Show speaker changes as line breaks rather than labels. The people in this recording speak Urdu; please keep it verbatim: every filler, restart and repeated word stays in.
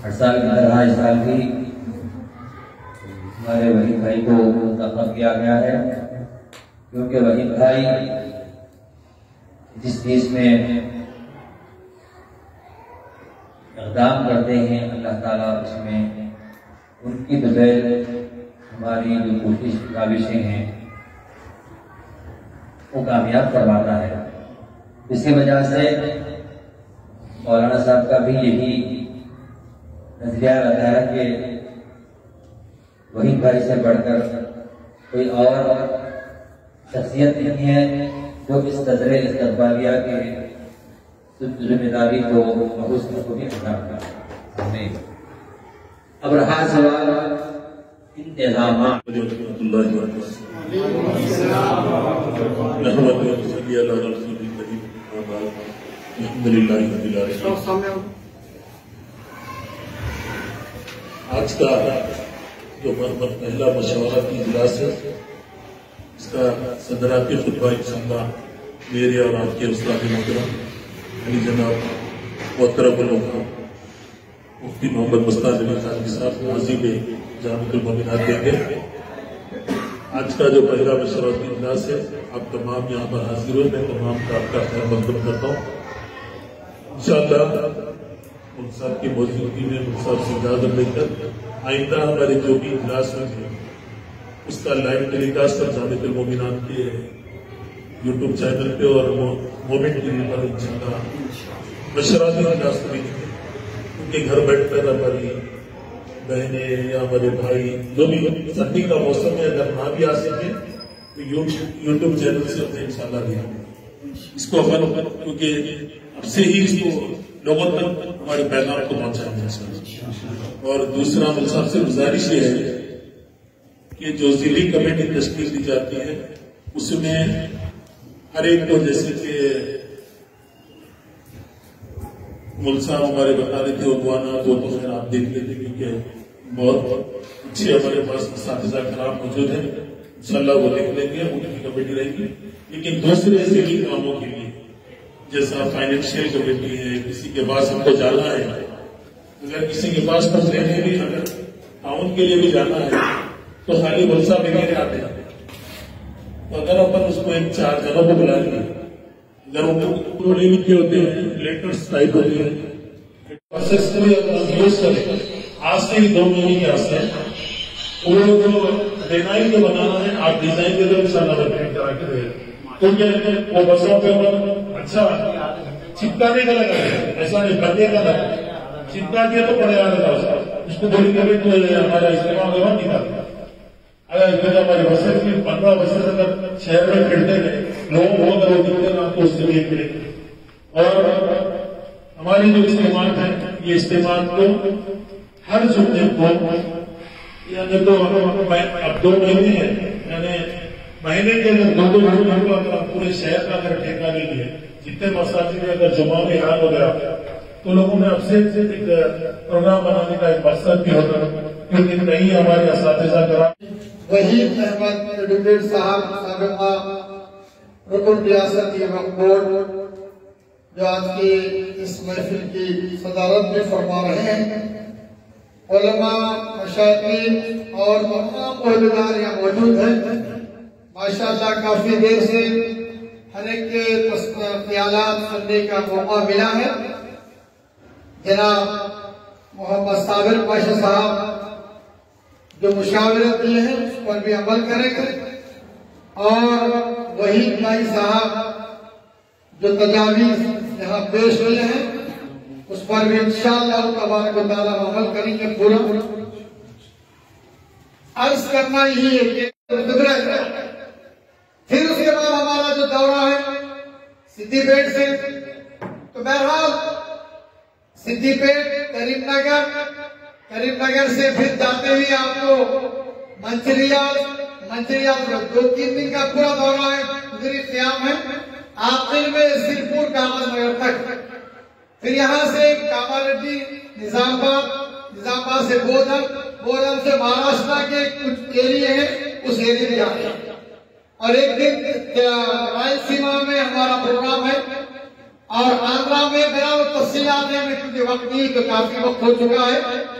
ہر سال کی طرح اس سال بھی ہمارے وحید بھائی کو منتخب کیا گیا ہے، کیونکہ وحید بھائی جس چیز میں اقدام کرتے ہیں اللہ تعالیٰ اس میں ان کی بغیر ہماری جو کوشش کاوشیں ہیں وہ کامیاب کرواتا ہے۔ اسی وجہ سے مولانا صاحب کا بھی یہی نظریہ رہتا ہے کہ وحید بھائی سے بڑھ کر کوئی اور شخصیت نہیں ہے جو اس قدر استقبالیہ کی ذمہ داری کو حسن کو بھی ادا کرتا ہے۔ اب رہا سوال انتظامات،
آج کا جو پہلا مشاورتی اجلاس ہے اس کا صدراتی خطبہ انشاءاللہ میرے اور آپ کے استاد محترم علی جناب محترم العلماء مفتی محمد مستان علی خان صاحب ماضی میں جامع المومنات دیں گے۔ آج کا جو پہلا مشاورتی اجلاس ہے آپ تمام یہاں پر حاضر ہوئے، میں تمام کا آپ کا خیر مقدم کرتا ہوں۔ انشاءاللہ ملک صاحب کی موجودگی میں ملک صاحب سے اجازت لے کر آئندہ ہمارے جو بھی اجلاس ہوئے اس کا لائیو ٹیلی کاسٹ اور جامع المومنات کے یوٹیوب چینل پہ اور مومنٹ ٹی وی پر انشاءاللہ مشاورتی اجلاس کریں گے، کیونکہ گھر بیٹھ کر ہماری بہنیں یا ہمارے بھائی جو بھی سردی کا موسم ہے اگر نہ بھی آ سکیں تو یوٹیوب چینل سے اپنے انشاءاللہ دیں اس کو اپن، کیونکہ اب سے ہی اس کو لوگوں تک ہمارے پیغام کو پہنچائیں گے۔ اور دوسرا ملک صاحب سے گزارش یہ ہے کہ جو ضلعی کمیٹی تشکیل دی جاتی ہے اس میں ہر ایک کو، جیسے کہ ملک صاحب ہمارے بتا رہے تھے عنوانات وہ تو خیر آپ دیکھ لیتے کیونکہ بہت اچھے ہمارے پاس اساتذہ کرام موجود ہیں، انشاءاللہ وہ لکھ لیں گے، ان کی کمیٹی رہے گی۔ لیکن دوسرے ذیلی کاموں کے لیے جیسا فائنینشیل کمیٹی ہے، کسی کے پاس ہم کو جانا ہے، اگر کسی کے پاس ہم رہنے بھی اگر تعاون کے لیے بھی جانا ہے تو خالی بلسا وغیرہ آتے ہیں، تو اگر اپن اس کو ایک چار جگہ کو بلا لیں، اگر ان کو لکھے ہوتے ہیں لیٹرس ٹائپ ہوتے ہیں آج سے ہی دو مہینے کے آستے ہیں وہ جو ڈیزائن جو بنانا ہے آپ ڈیزائن کے دو انشاءاللہ پرنٹ کرا کے دے کیونکہ وہ بسوں پہ اچھا چپکانے کا لگا ہے، ایسا نہیں بندے کا لگا چپکا دیا تو پڑے آ رہا تھا اس کو بڑی کبھی تو ہمارا استعمال ہوگا نہیں کرتا۔ اگر اس میں ہماری بسیں کی پندرہ بسیں اگر شہر میں پھرتے گئے لوگ بہت لوگ دکھتے ہیں آپ کو اس سے بھی پھرے گے۔ اور ہماری جو استعمال ہے یہ استعمال کو ہر جمعے کو یعنی تو اب دو مہینے ہیں، یعنی مہینے کے اگر دو دو گھنٹوں کو اگر پورے شہر کا اگر ٹھیکہ لے لیے جتنے مساجد میں اگر جمعہ میں حال وغیرہ تو لوگوں میں اب سے ایک پروگرام بنانے کا ایک مقصد بھی ہوتا ہے، کیونکہ کہیں ہمارے اساتذہ کرا
وحید احمد ایڈوکیٹ صاحب سابقہ رکن ریاستی وقف بورڈ جو آج کی اس محفل کی صدارت میں فرما رہے ہیں، علماء، مشائخین اور تمام عہدیدار یہاں موجود ہیں۔ ماشاءاللہ کافی دیر سے ہر ایک کے خیالات سننے کا موقع ملا ہے۔ جناب محمد صابر پاشا صاحب جو مشاورت دیے ہیں اس پر بھی عمل کریں گے، اور وحید بھائی صاحب جو تجاویز یہاں پیش ہوئے ہیں اس پر بھی انشاءاللہ تبارک و تعالیٰ عمل کریں گے پورا۔ عرض کرنا ہی ہے کہ پھر اس کے بعد ہمارا جو دورہ ہے سدھی پیٹ سے، تو بہرحال سدھی پیٹ، کریم نگر، کریم نگر سے پھر جاتے ہوئے آپ کو منچریال، منچریال دو تین دن کا پورا دورہ ہے، گزری قیام ہے، آخر میں سرپور کامل نگر تک، پھر یہاں سے کاماریڈی، نظام آباد، نظام آباد سے بودھن، بودھن سے مہاراشٹر کے کچھ ایریے ہیں اس ایریے میں جاتے ہیں، اور ایک دن رائل سیما میں ہمارا پروگرام ہے، اور آندرا میں بیان و تفصیلات میں کیونکہ وقت نہیں کہ کافی وقت ہو چکا ہے